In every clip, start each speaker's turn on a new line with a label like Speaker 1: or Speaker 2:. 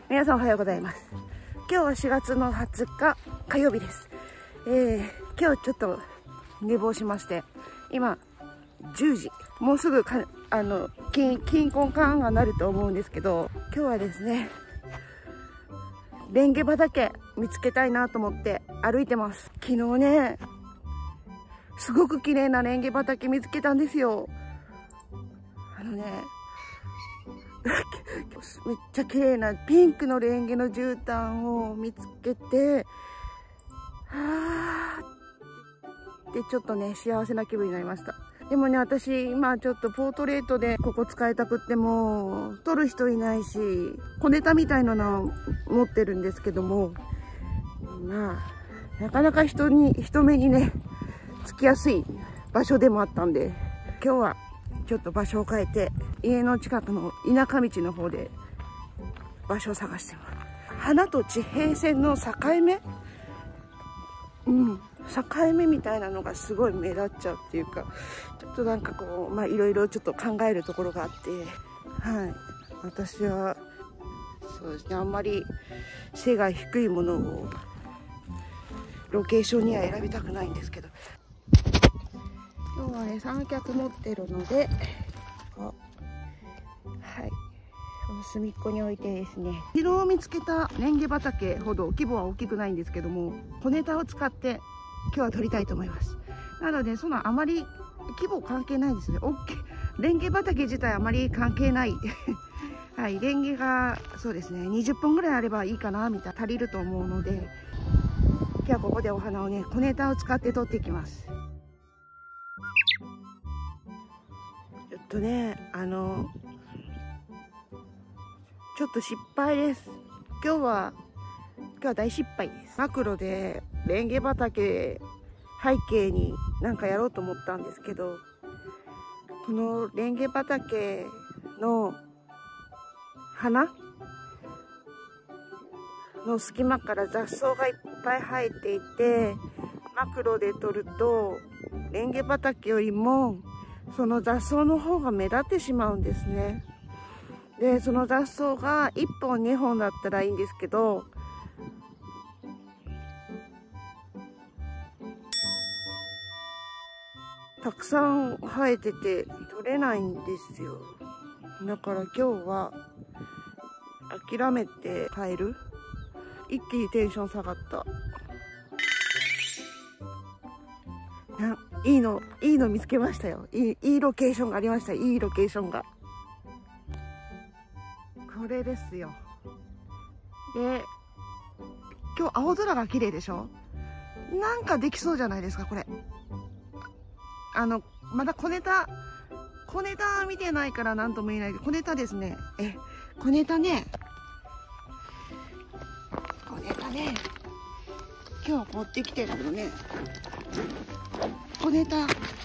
Speaker 1: 皆さんおはようございます。今日は4月の20日火曜日です。今日ちょっと寝坊しまして、今10時、もうすぐ金婚カーンがなると思うんですけど、今日はですね、レンゲ畑見つけたいなと思って歩いてます。昨日ね、すごく綺麗なレンゲ畑見つけたんですよ。めっちゃ綺麗なピンクのレンゲの絨毯を見つけて、でちょっとね、幸せな気分になりました。でもね、私今ちょっとポートレートでここ使いたくっても撮る人いないし、小ネタみたいなのを持ってるんですけども、まあなかなか人目にねつきやすい場所でもあったんで、今日はちょっと場所を変えて、家の近くの田舎道の方で場所を探してます。花と地平線の境目、境目みたいなのがすごい目立っちゃうっていうか、ちょっとなんかこう、いろいろちょっと考えるところがあって、私はそうですね、あんまり背が低いものをロケーションには選びたくないんですけど、今日はね、三脚持ってるので、隅っこに置いてですね、昨日見つけたレンゲ畑ほど規模は大きくないんですけども、小ネタを使って今日は撮りたいと思います。なのであまり規模関係ないですね。レンゲ畑自体あまり関係ないはい、レンゲがそうですね、20本ぐらいあればいいかなみたいな、足りると思うので、今日はここでお花をね、小ネタを使って撮っていきます。ちょっとね、ちょっと失敗です。今日は大失敗です。マクロでレンゲ畑背景になんかやろうと思ったんですけど、このレンゲ畑の花の隙間から雑草がいっぱい生えていて、マクロで撮るとレンゲ畑よりもその雑草の方が目立ってしまうんですね。でその雑草が1本2本だったらいいんですけど、たくさん生えてて取れないんですよ。だから今日は諦めて帰る。一気にテンション下がった。いいの見つけましたよ。いいロケーションがありました。いいロケーションが。これですよ。で、今日青空が綺麗でしょ。なんかできそうじゃないですか、これ。まだ小ネタ見てないから何とも言えないけど、小ネタですね。小ネタね、今日持ってきてるのね。小ネタ、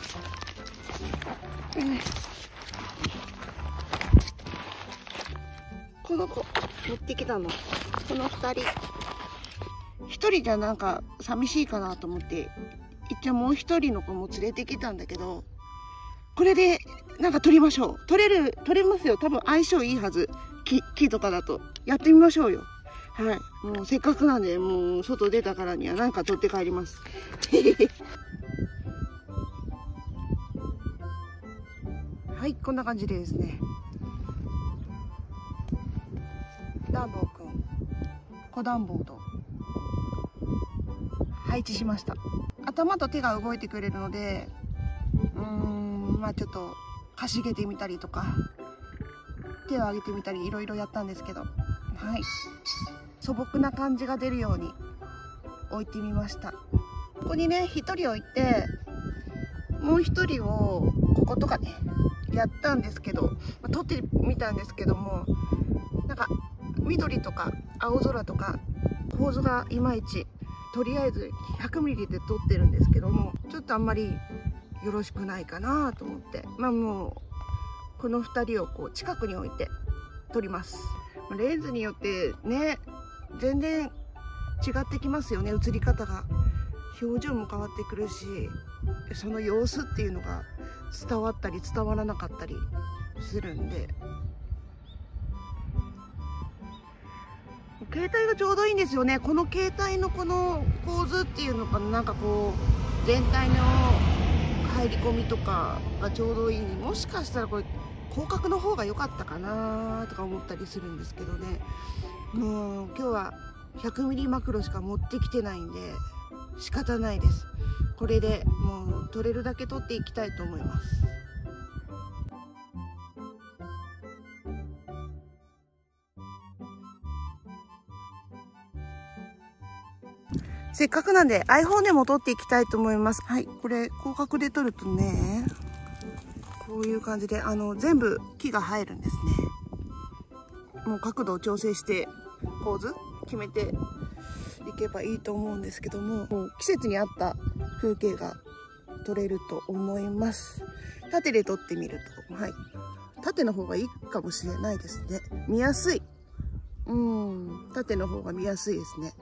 Speaker 1: この子持ってきたの。この2人。1人じゃなんか寂しいかなと思って、一応もう1人の子も連れてきたんだけど、これでなんか撮りましょう。撮れますよ。多分相性いいはず。木とかだと。やってみましょうよ。はい。もうせっかくなんで、もう外出たからにはなんか撮って帰ります。はい、こんな感じでですね。暖房くん、小暖房と配置しました。頭と手が動いてくれるので、ちょっとかしげてみたりとか、手を上げてみたりいろいろやったんですけど、はい、素朴な感じが出るように置いてみました。ここにね、1人置いて、もう1人をこことかねやったんですけど、撮ってみたんですけども、なんか緑とか青空とか構図がいまいち、とりあえず100ミリで撮ってるんですけども、ちょっとあんまりよろしくないかなと思って、もうこの2人をこう近くに置いて撮ります。レンズによってね、全然違ってきますよね、映り方が。表情も変わってくるし、その様子っていうのが伝わったり伝わらなかったりするんで、 携帯がちょうどいいんですよね。この携帯のこの構図っていうのかな、なんかこう全体の入り込みとかがちょうどいい。もしかしたらこれ広角の方が良かったかなとか思ったりするんですけどね。もう今日は100ミリマクロしか持ってきてないんで仕方ないです。これでもう撮れるだけ撮っていきたいと思います。せっかくなんで iPhone でも撮っていきたいと思います。はい、これ広角で撮るとね、こういう感じで全部木が入るんですね。もう角度を調整してポーズ決めていけばいいと思うんですけども、もう季節に合った風景が撮れると思います。縦で撮ってみると、はい、縦の方がいいかもしれないですね。見やすい。縦の方が見やすいですね。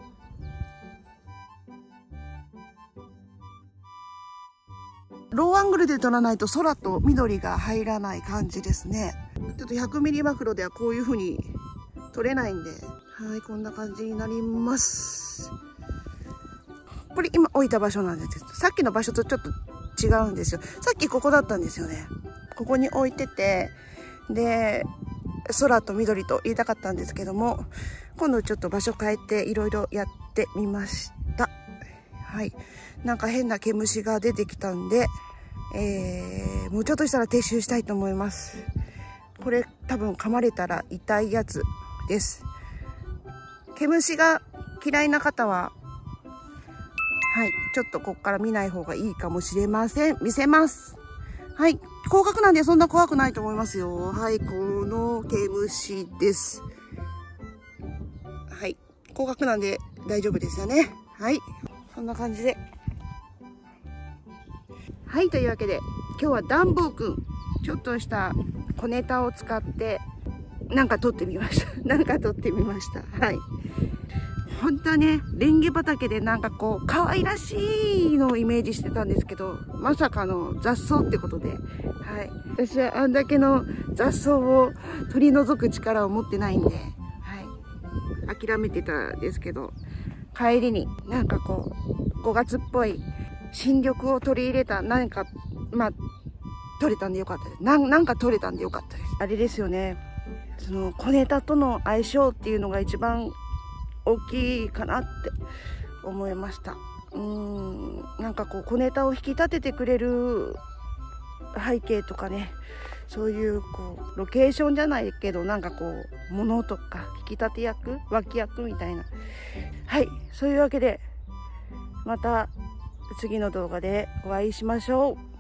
Speaker 1: ローアングルで撮らないと空と緑が入らない感じですね。ちょっと100ミリマクロではこういう風に撮れないんで、はい、こんな感じになります。これ今置いた場所なんですけど、さっきの場所とちょっと違うんですよ。さっきここだったんですよね。ここに置いてて、で、空と緑と言いたかったんですけども、今度ちょっと場所変えていろいろやってみました。はい。なんか変な毛虫が出てきたんで、もうちょっとしたら撤収したいと思います。これ多分噛まれたら痛いやつです。毛虫が嫌いな方は、はい、ちょっとこっから見ない方がいいかもしれません。見せます。はい、広角なんでそんな怖くないと思いますよ。はい、この毛虫です。はい、広角なんで大丈夫ですよね。はい、こんな感じで。はい、というわけで今日はダンボーくん、ちょっとした小ネタを使ってなんか撮ってみました。はい。本当はね、レンゲ畑でなんかこう可愛らしいのをイメージしてたんですけど、まさかの雑草ってことで、はい。私はあんだけの雑草を取り除く力を持ってないんで、はい。諦めてたんですけど、帰りになんかこう5月っぽい新緑を取り入れた何か、まあ取れたんでよかったです。なんか取れたんでよかったです。あれですよね、その小ネタとの相性っていうのが一番大きいかなって思いました。なんかこう小ネタを引き立ててくれる背景とかね、そういうこうロケーションじゃないけど、なんかこう物とか引き立て役、脇役みたいな。はい、そういうわけでまた次の動画でお会いしましょう。